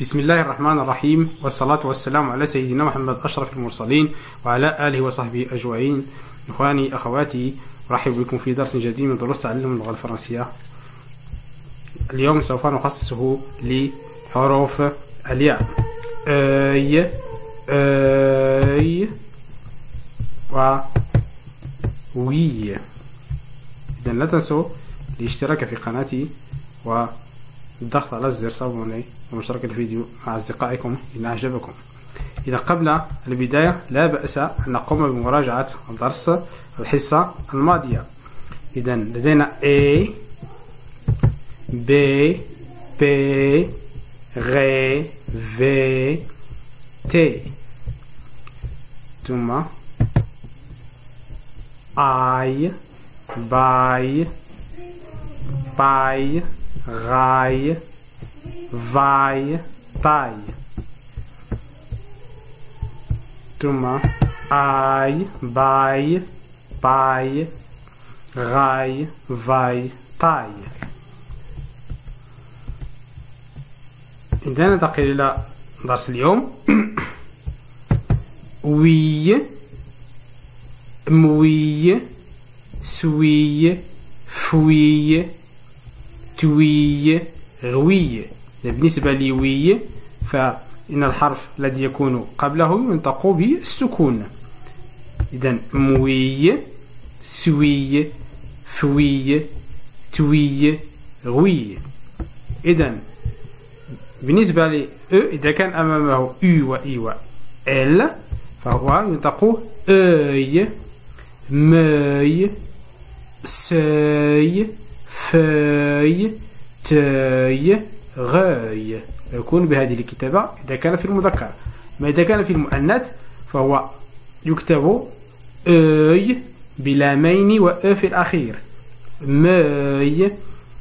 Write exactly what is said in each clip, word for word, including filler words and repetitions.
بسم الله الرحمن الرحيم، والصلاة والسلام على سيدنا محمد أشرف المرسلين وعلى آله وصحبه أجمعين. إخواني أخواتي، أرحب بكم في درس جديد من دروس تعلم اللغة الفرنسية. اليوم سوف نخصصه لحروف الياء أي أي و وي. إذن لا تنسوا الاشتراك في قناتي والضغط على الزر صابوني ومشاركة الفيديو مع أصدقائكم إن أعجبكم. إذا قبل البداية لا بأس أن نقوم بمراجعة الدرس الحصة الماضية. إذا لدينا A B P R V T ثم I باي باي غاي فاي تاي ثم اي باي باي غاي فاي تاي. إذا ننتقل إلى درس اليوم. وي موي سوي فوي توي غوي. بالنسبة لوي فإن الحرف الذي يكون قبله ينطق بالسكون. إذن موي سوي فوي توي غوي. إذن بالنسبة ل إذا كان أمامه أو و إي و إل فهو ينطق أي ماي ساي فاي تاي غاي. يكون بهذه الكتابة إذا كان في المذكر. ما إذا كان في المؤنث فهو يكتب أي بلامين وأ في الأخير. ماي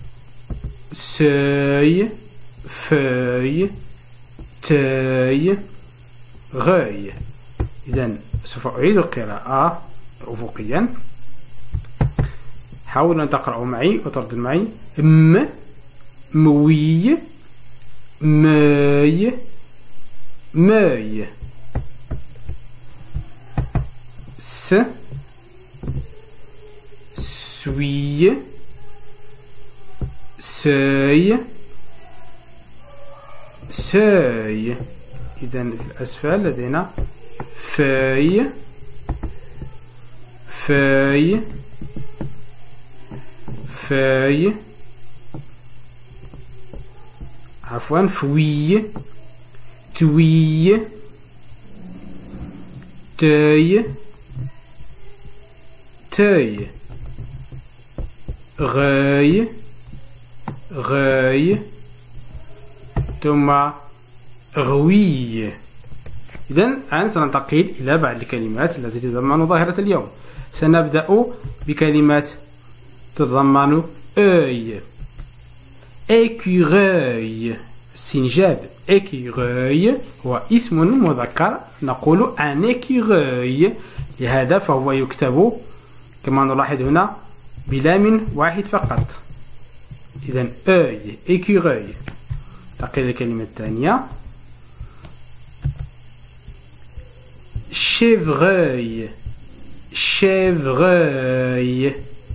ساي فاي تاي غاي. إذن سوف أعيد القراءة أفقيا. حاولوا أن تقرأوا معي وترددوا معي. م موي ماي ماي س سوي ساي ساي. إذن في الأسفل لدينا فاي فاي فاي عفوا فوي توي تاي تاي غاي غاي ثم غوي. إذن الآن سننتقل إلى بعض الكلمات التي تتضمن ظاهرة اليوم. سنبدأ بكلمات تتضمن أي. écureuil سنجاب. écureuil هو اسم مذكر، نقول un écureuil، لهذا فهو يكتب كما نلاحظ هنا بلام واحد فقط. إذن أي écureuil. تقل الكلمة الثانية chevreuil chevreuil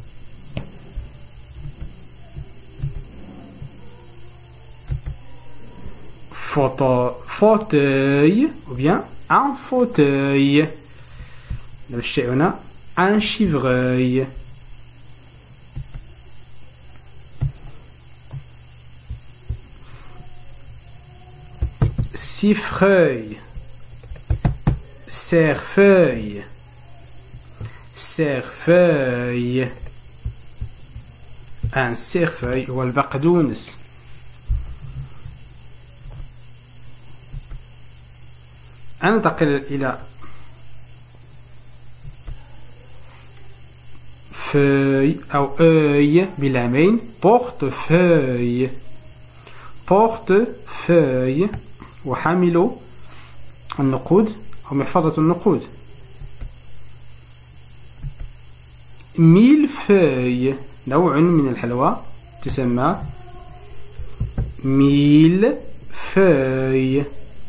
fauteuil ou bien un fauteuil. الشيء هنا un chevreuil. Cerfeuil cerfeuil cerfeuil un cerfeuil هو البقدونس. أنتقل إلى فeuille أو أي بلامين. portefeuille portefeuille وحامل النقود أو محفظة النقود. ميلفeuille نوع من الحلوى تسمى ميل feuille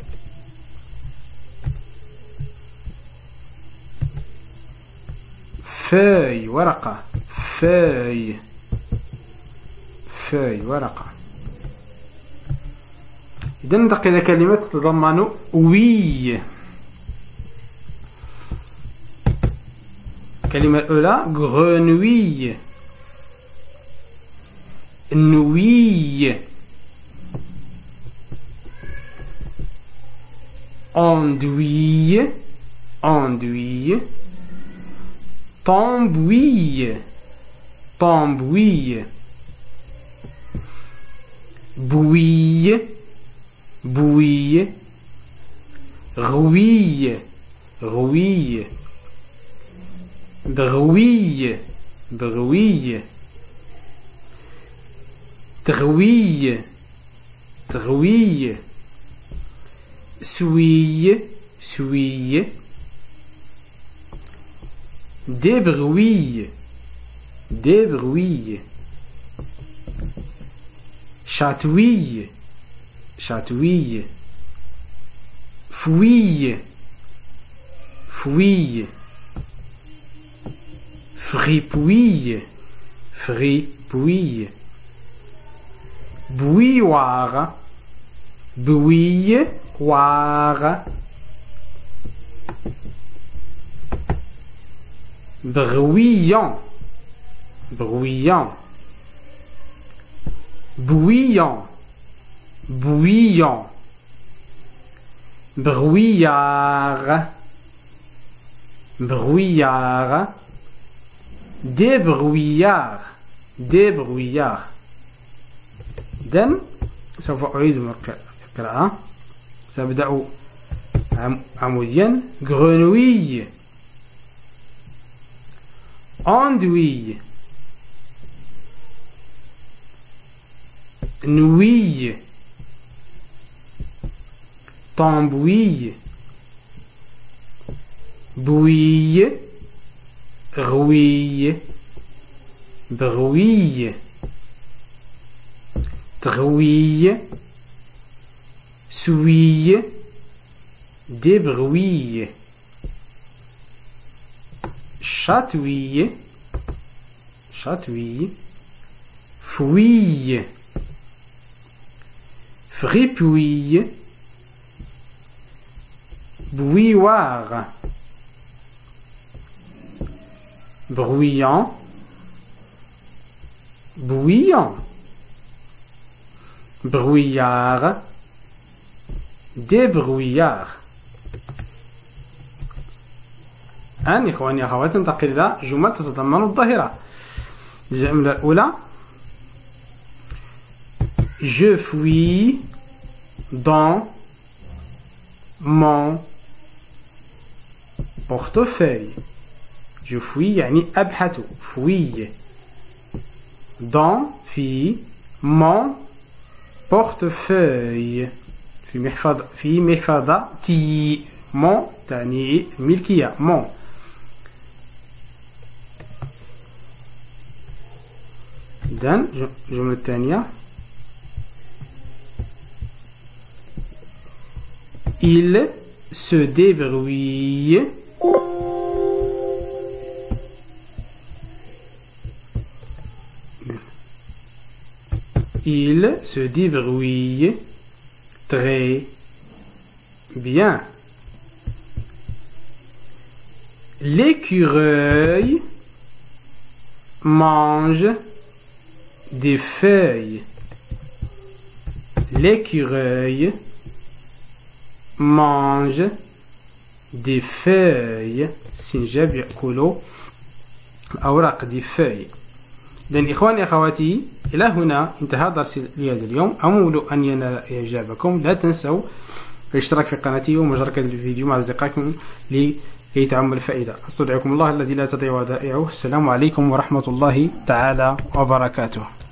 feuille ورقة feuille feuille ورقة. إذا ننتقل إلى كلمة تتضمن وي. الكلمة الأولى grenouille nouille andouille andouille tambouille tambouille bouille bouille rouille rouille brouille brouille trouille trouille souille souille débrouille débrouille chatouille chatouille fouille fouille fripouille fripouille bouilloire bouilloire bruyant bruyant bouillant bouillant brouillard brouillard débrouillard débrouillard. إذن سوف أعيد القراءة. سأبدأ عموديا grenouille andouille nouille tambouille bouille rouille brouille trouille souille débrouille chatouille chatouille fouille fripouille bouilloire bruyant bouillant brouillard débrouillard. الآن إخواني أخواتي ننتقل إلى جمل تتضمن الظاهرة. الجملة الأولى Je fouille dans mon portefeuille. Je fouille يعني أبحث fouille dans في mon portefeuille في محفظة في محفظتي mon تعني ملكية mon. إذن الجملة الثانية il se débrouille il se débrouille très bien. L'écureuil mange des feuilles. L'écureuil mange des feuilles. سنجاب يأكل أوراق دي فeuilles. إذن إخواني أخواتي إلى هنا انتهى درس لهذا اليوم. أمول أن ينال إعجابكم. لا تنسوا الاشتراك في قناتي ومشاركة الفيديو مع أصدقائكم لكي تعم الفائدة. أستودعكم الله الذي لا تضيع ودائعه. السلام عليكم ورحمة الله تعالى وبركاته.